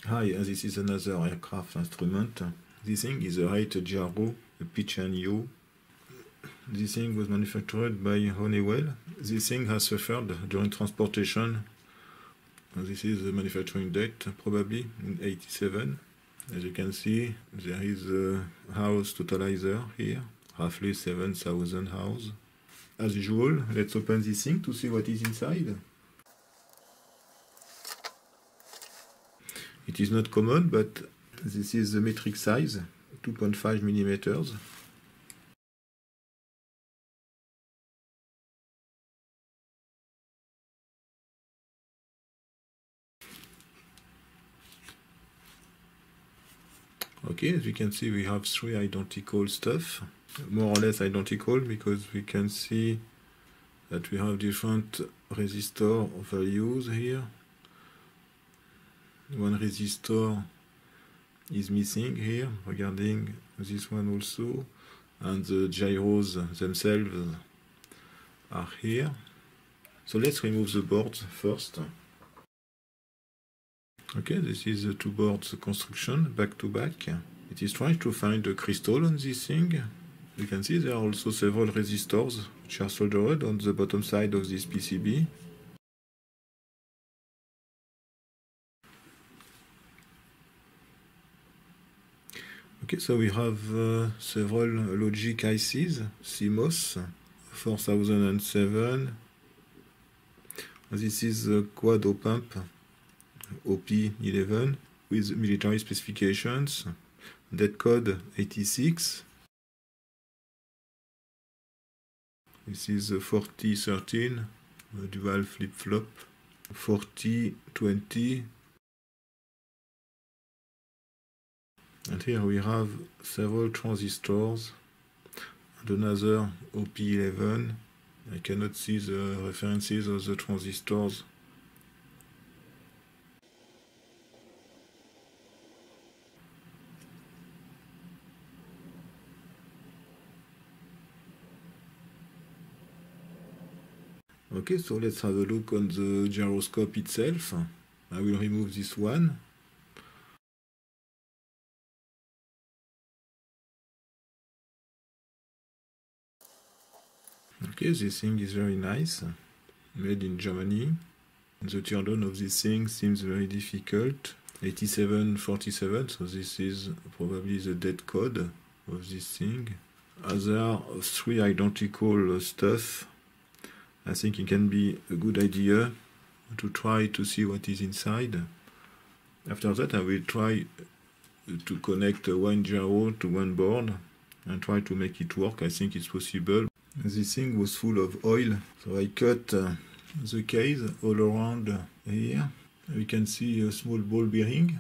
Hi, this is another aircraft instrument. This thing is a Wright Gyro, a pitch and yaw. This thing was manufactured by Honeywell. This thing has suffered during transportation. This is the manufacturing date, probably in 87. As you can see, there is a house totalizer here, roughly 7,000 hours. As usual, let's open this thing to see what is inside. It is not common, but this is the metric size, 2.5 millimeters. Okay, as you can see, we have three identical stuff, more or less identical, because we can see that we have different resistor values here. One resistor is missing here, regarding this one also, and the gyros themselves are here. So let's remove the boards first. Okay, this is the two boards construction, back to back. It is trying to find a crystal on this thing. You can see there are also several resistors which are soldered on the bottom side of this PCB. Okay, so we have several logic ICs, CMOS 4007. This is a quad op-amp OP11 with military specifications, dead code 86. This is a 4013, a dual flip-flop, 4020. And here we have several transistors and another OP11. I cannot see the references of the transistors. Okay, so let's have a look on the gyroscope itself. I will remove this one. Okay, this thing is very nice, made in Germany. The teardown of this thing seems very difficult. 8747, so this is probably the dead code of this thing. As there are three identical stuff, I think it can be a good idea to try to see what is inside. After that, I will try to connect one gyro to one board and try to make it work. I think it's possible. This thing was full of oil, so I cut the case all around here. We can see a small ball bearing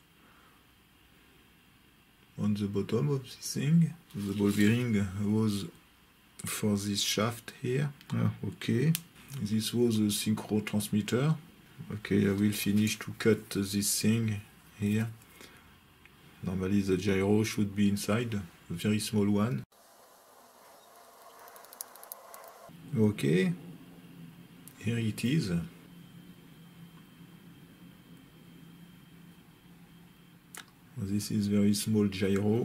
on the bottom of this thing. The ball bearing was for this shaft here. Okay, this was a synchro transmitter. Okay, I will finish to cut this thing here. Normally the gyro should be inside, a very small one. Okay, here it is. This is very small gyro.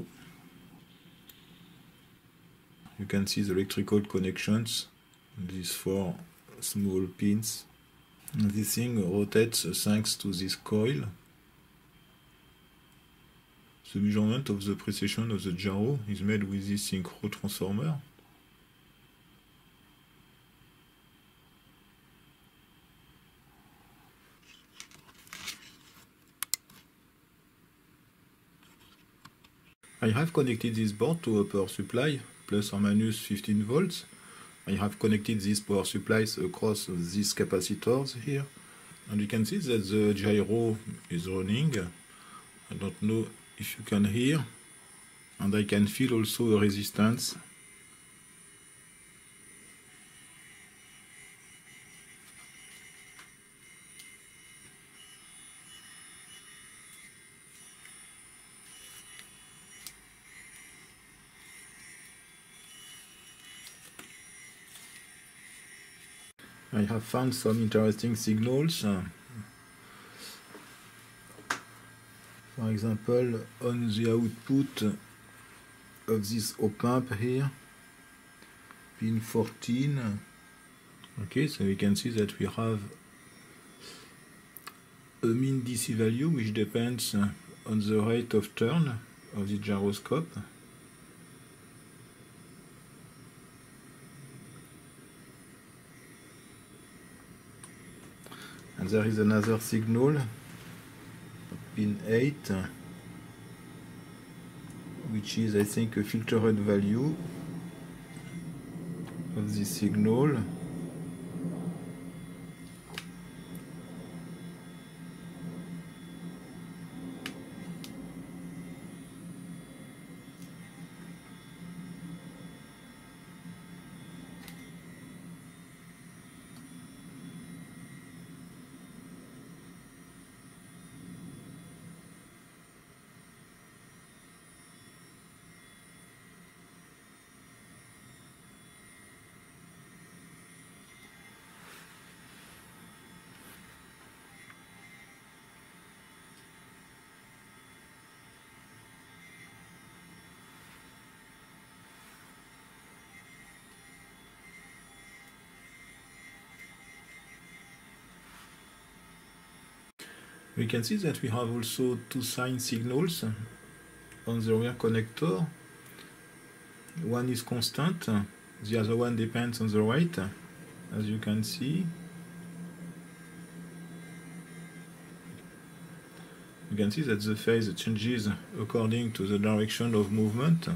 You can see the electrical connections, these four small pins. This thing rotates thanks to this coil. The measurement of the precision of the gyro is made with this synchro transformer. I have connected this board to a power supply, plus or minus 15 volts. I have connected these power supplies across these capacitors here. And you can see that the gyro is running. I don't know if you can hear. And I can feel also a resistance. I have found some interesting signals. For example, on the output of this op-amp here, pin 14. Okay, so we can see that we have a mean DC value which depends on the rate of turn of the gyroscope. And there is another signal, pin 8, which is, I think, a filtered value of this signal. We can see that we have also two sine signals on the rear connector. One is constant, the other one depends on the rate, as you can see. You can see that the phase changes according to the direction of movement.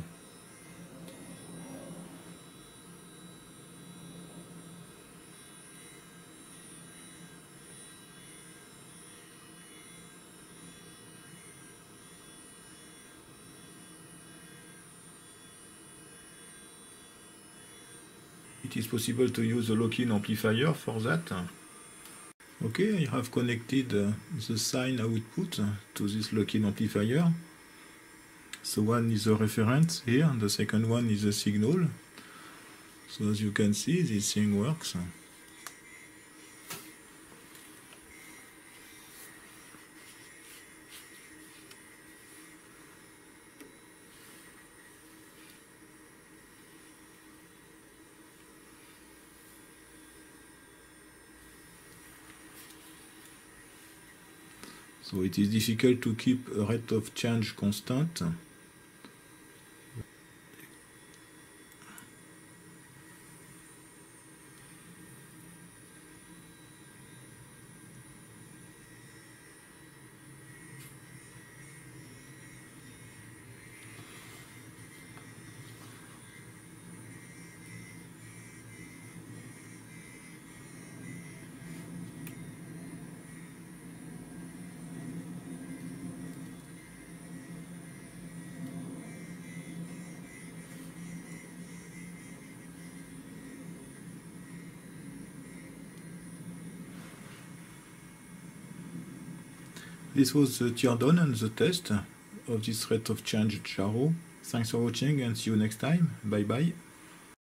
It is possible to use a lock-in amplifier for that. Okay, I have connected the sine output to this lock-in amplifier. So one is the reference here, and the second one is the signal. So as you can see, this thing works. So it is difficult to keep a rate of change constant. This was the teardown and the test of this rate of change gyro. Thanks for watching and see you next time. Bye bye.